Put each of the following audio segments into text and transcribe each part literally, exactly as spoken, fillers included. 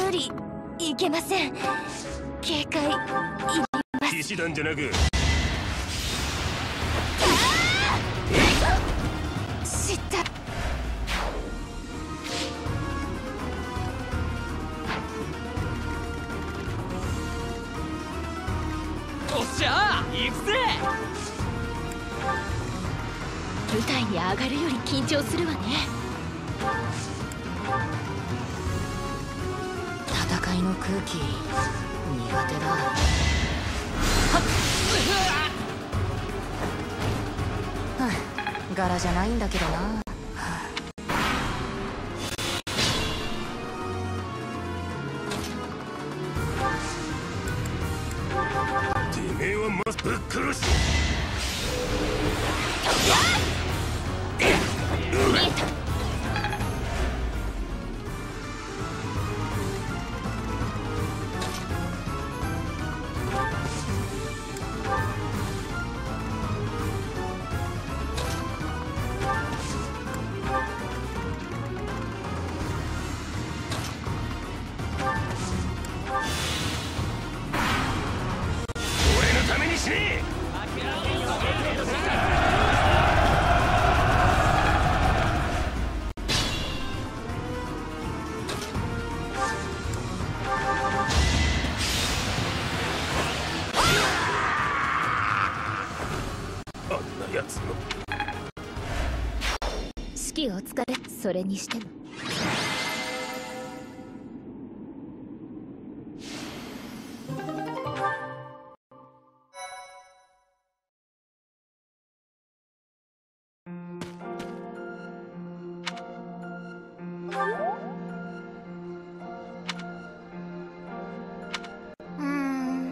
よりいけません。警戒いります。騎士団じゃなく知った。 おっしゃー、行くぜ。 舞台に上がるより緊張するわね。戦いの空気苦手だ。はっ、柄じゃないんだけどな。てめえはまずぶっ殺して。見えた。指揮お疲れ。それにしてもうーん、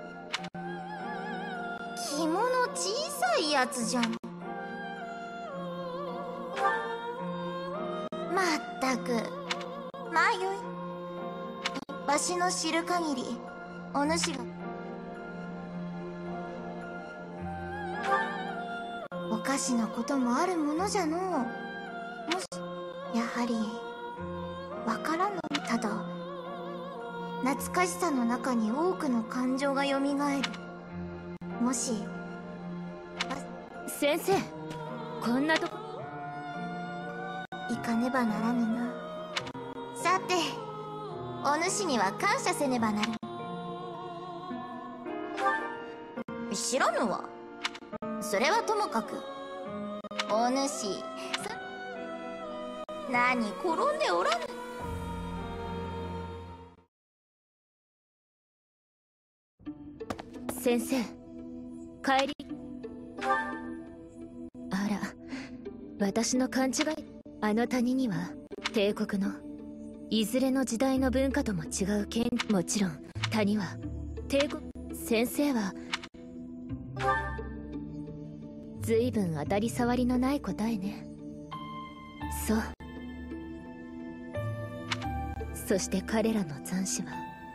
着物小さいやつじゃん。まったく、まあよい。わしの知る限りお主がおかしなこともあるものじゃのう。もしやはりわからぬ。ただ懐かしさの中に多くの感情がよみがえる。もし先生、こんなとこ行かねばならぬな。さて、お主には感謝せねばなる。知らぬわ。それはともかく、お主何転んでおらぬ。先生、帰り。あら、私の勘違い。あの谷には帝国のいずれの時代の文化とも違う剣。もちろん谷は帝国。先生は随分当たり障りのない答えね。そう。そして彼らの残滓は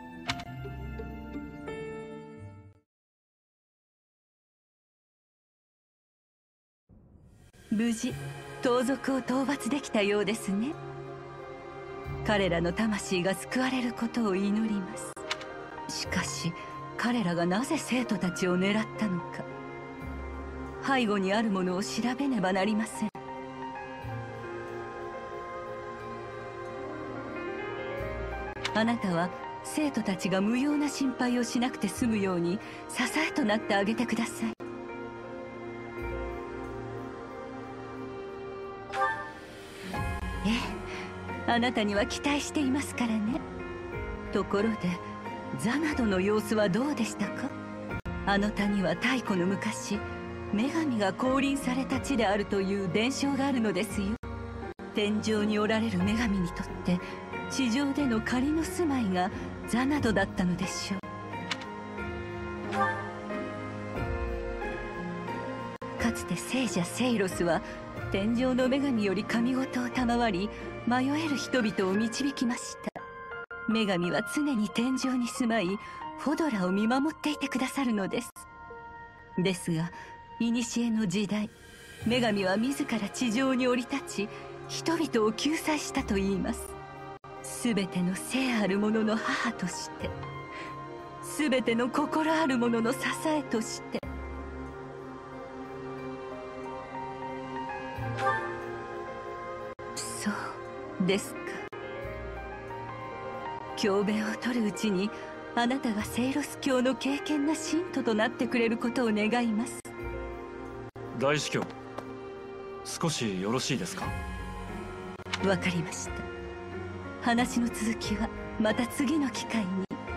無事盗賊を討伐できたようですね。彼らの魂が救われることを祈ります。しかし彼らがなぜ生徒たちを狙ったのか、背後にあるものを調べねばなりません。あなたは生徒たちが無用な心配をしなくて済むように支えとなってあげてください。ええ、あなたには期待していますからね。ところでザナドの様子はどうでしたか？あの谷は太古の昔、女神が降臨された地であるという伝承があるのですよ。天上におられる女神にとって地上での仮の住まいがザナドだったのでしょう。かつて聖者セイロスは天上の女神より神事を賜り、迷える人々を導きました。女神は常に天上に住まい、フォドラを見守っていてくださるのです。ですが古の時代、女神は自ら地上に降り立ち、人々を救済したといいます。 全ての生あるものの母として、全ての心あるものの支えとして。そうですか。教鞭を取るうちに、あなたがセイロス教の敬虔な信徒となってくれることを願います。 大司教、少しよろしいですか？ わかりました。話の続きはまた次の機会に。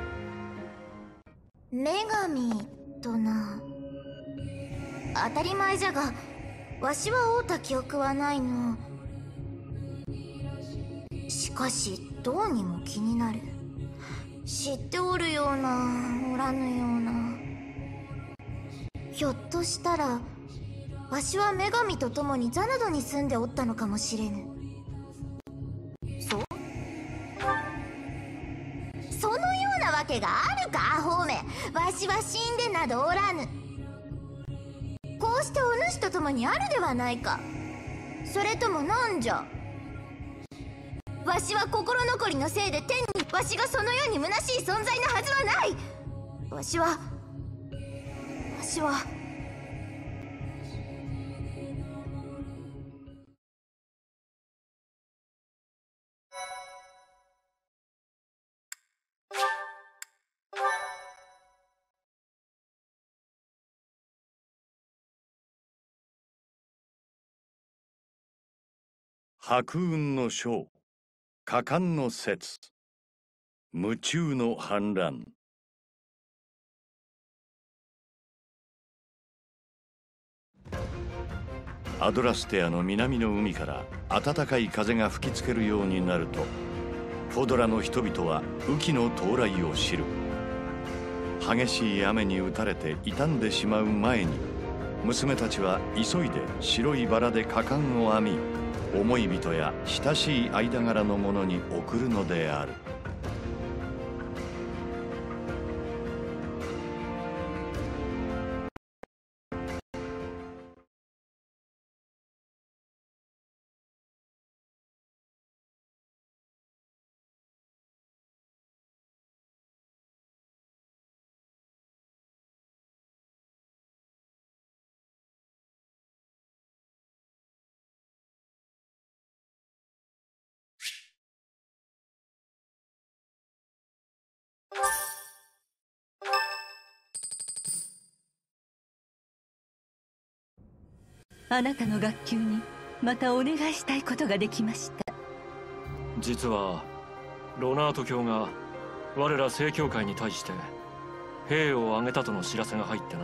女神とな。当たり前じゃが、わしは会うた記憶はないの。しかしどうにも気になる。知っておるようなおらぬような。ひょっとしたらわしは女神と共にザナドに住んでおったのかもしれぬ。そうそのようなわけがあるか、アホめ。わしは死んでなどおらぬ。こうしてお主と共にあるではないか。それともなんじゃ。わしは心残りのせいで天にわしがそのように虚しい存在のはずはない。わしはわしは白雲の章、果敢の説、夢中の反乱。アドラステアの南の海から暖かい風が吹きつけるようになると、フォドラの人々は雨季の到来を知る。激しい雨に打たれて傷んでしまう前に、娘たちは急いで白いバラで果敢を編み、思い人や親しい間柄の者に送るのである。 あなたの学級にまたお願いしたいことができました。 実はロナート教が我ら正教会に対して兵を挙げたとの知らせが入ってな。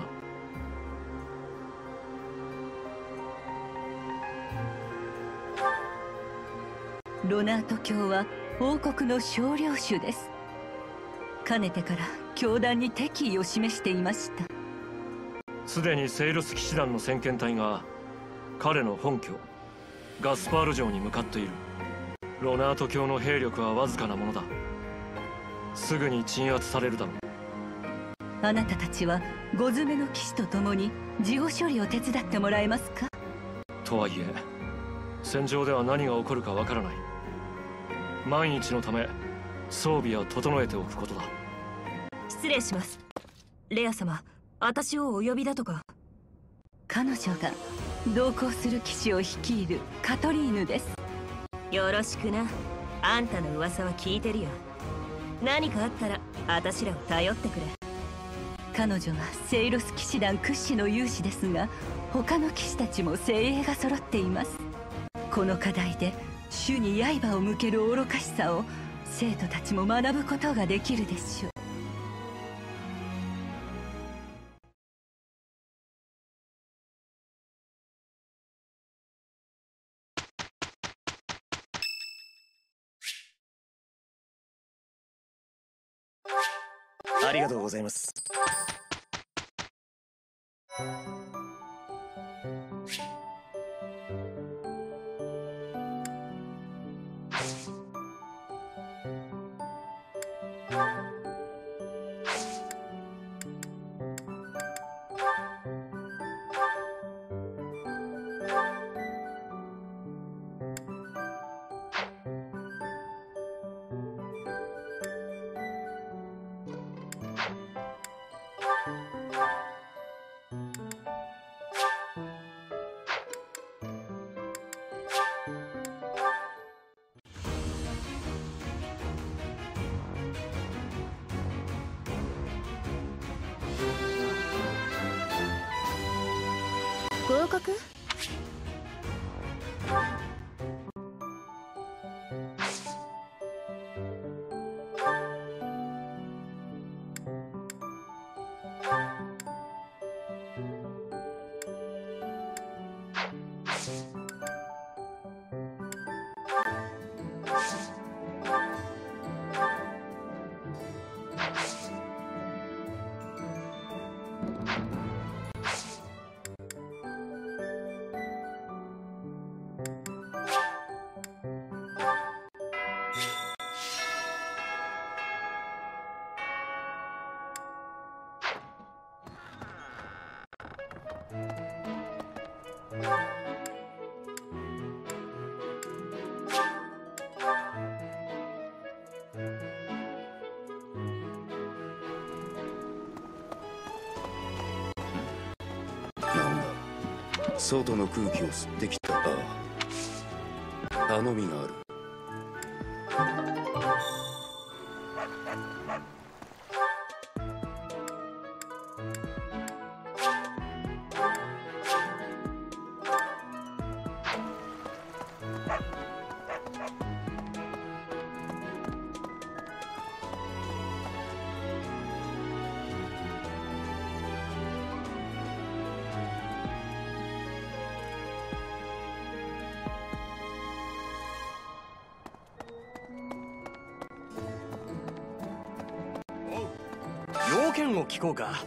ロナート教は王国の小領主です。かねてから教団に敵意を示していました。 すでにセイロス騎士団の先遣隊が彼の本拠ガスパール城に向かっている。ロナート教の兵力はわずかなものだ。すぐに鎮圧されるだろう。 あなたたちは五詰めの騎士と共に事後処理を手伝ってもらえますか？ とはいえ戦場では何が起こるかわからない。万一のため装備は整えておくことだ。 失礼します。レア様、私をお呼びだとか。 彼女が同行する騎士を率いるカトリーヌです。 よろしくな。あんたの噂は聞いてるよ。何かあったら私らを頼ってくれ。 彼女はセイロス騎士団屈指の勇士ですが、他の騎士たちも精鋭が揃っています。この課題で主に刃を向ける愚かしさを生徒たちも学ぶことができるでしょう。 ありがとうございます。 合格？ 外の空気を吸ってきた。ああ、頼みがある。 要件を聞こうか。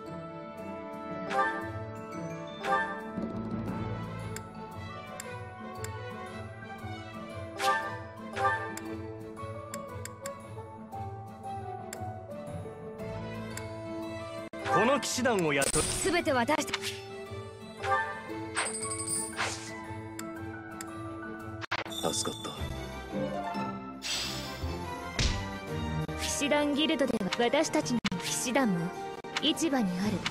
この騎士団を雇う。 全て私た助かった。 騎士団ギルドでは私たちの騎士団も市場にある。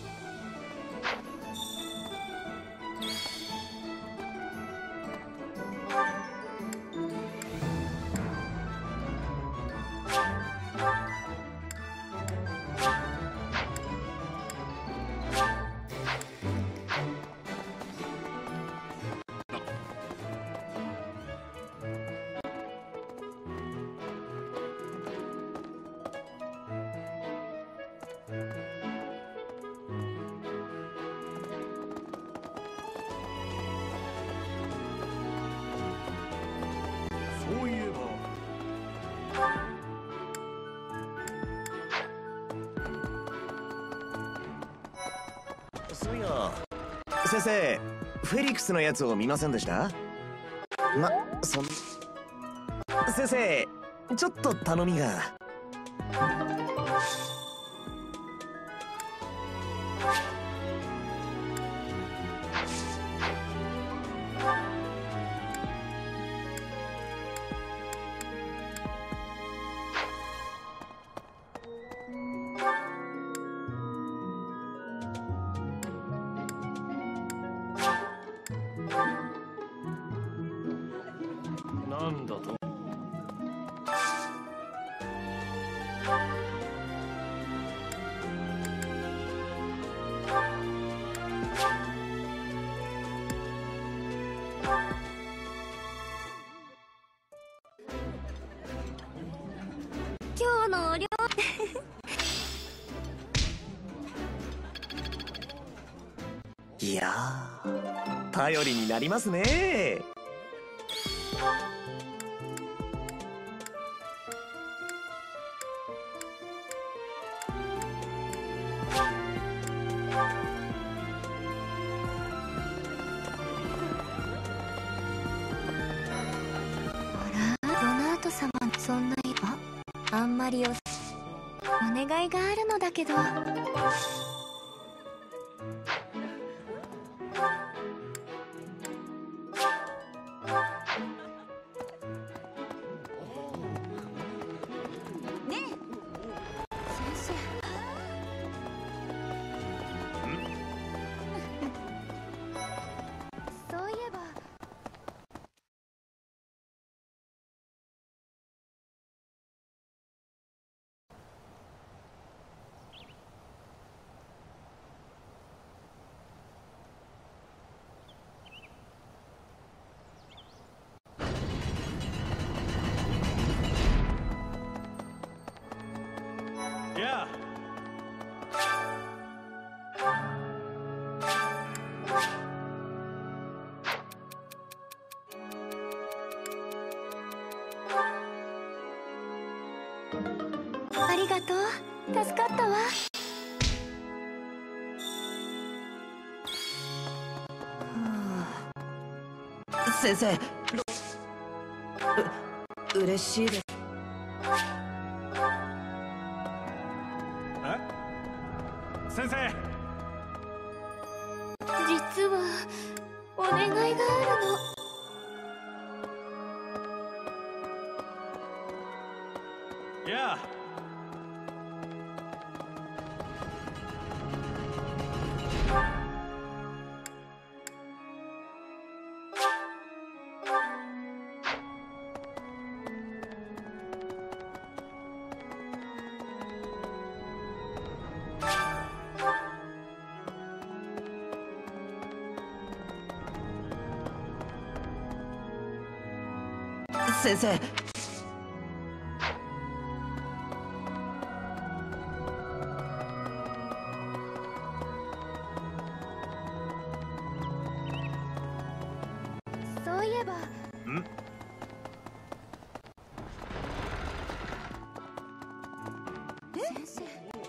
そういえばそういや、先生、フェリックスのやつを見ませんでした？ま、そん先生、ちょっと頼みが。 なんだと？ 今日のお料いやー、頼りになりますね。 ロナート様のそんな今あんまりおお願いがあるのだけど。そういえばありがとう。助かったわ。 先生、う嬉しいです。 え先生、 実はお願いがあるの。 いや先生、 そういえば。 ん先生。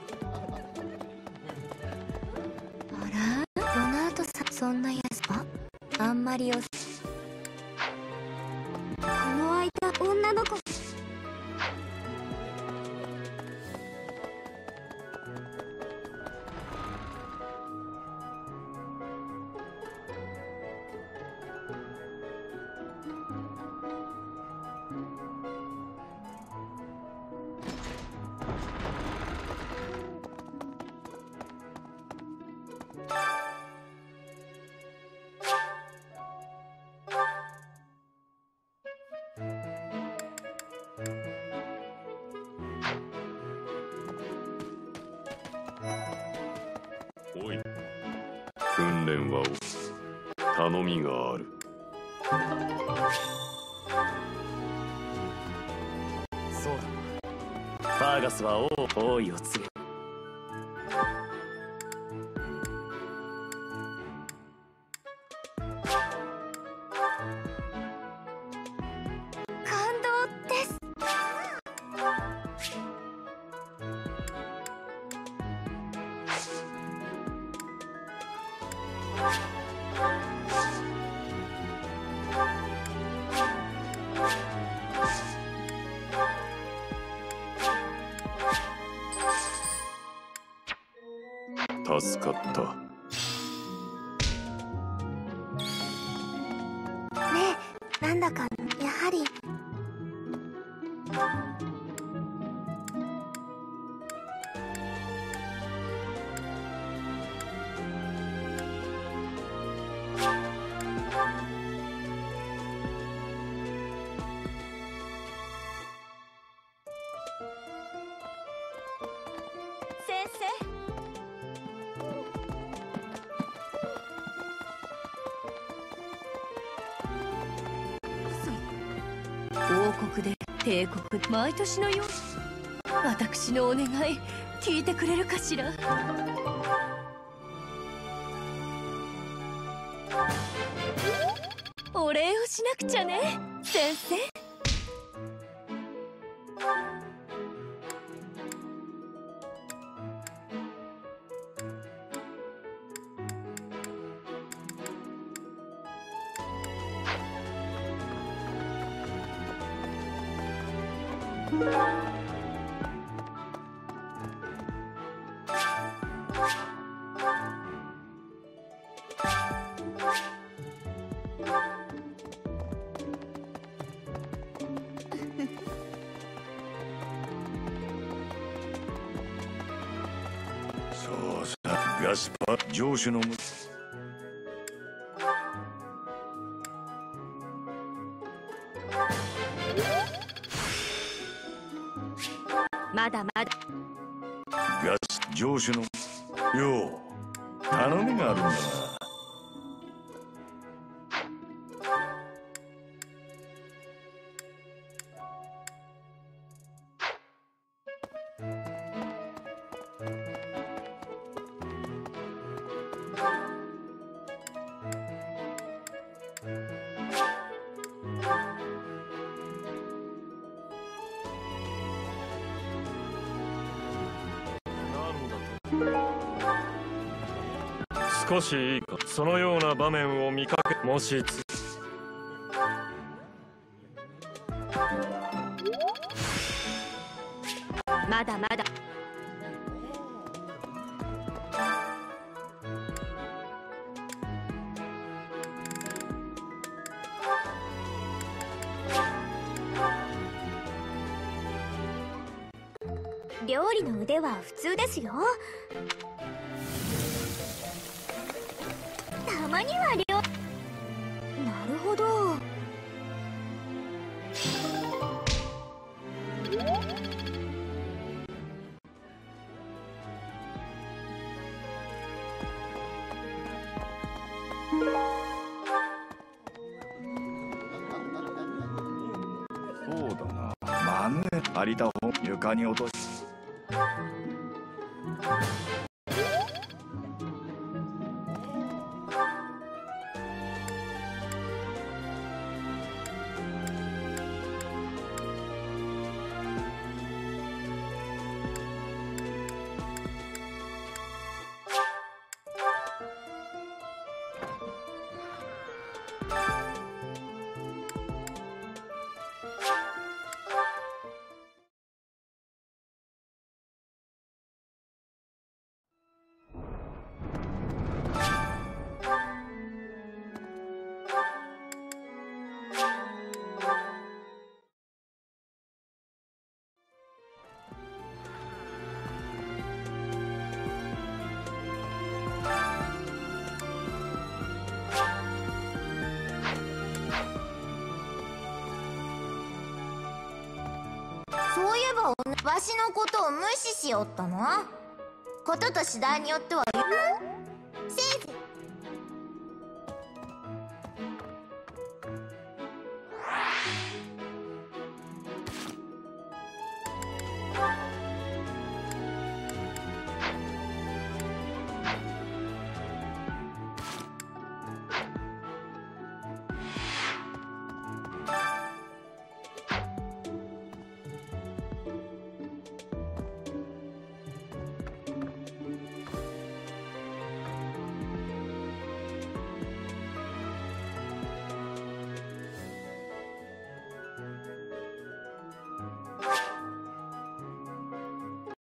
あら、ロナートさん、そんなやつはあんまりよ。この間、女の子。 おい、訓練は頼みがある。 そうだ。ファーガスは王王位を継ぐ。 感動です。 助かった。 ねえ、なんだかやはり。 先生、王国で帝国、毎年のように私のお願い聞いてくれるかしら。お礼をしなくちゃね、先生。 そうさ、ガスパー城主のまだまだ。 ガス城主のよう頼みがあるんだな。 少しいいか。そのような場面を見かけ、もしつまだまだ。 料理の腕は普通ですよ。たまには料。なるほど。 そうだな。マヌエ借りた本床に落とし。 そういえばわしのことを無視しよったの？ことと次第によっては。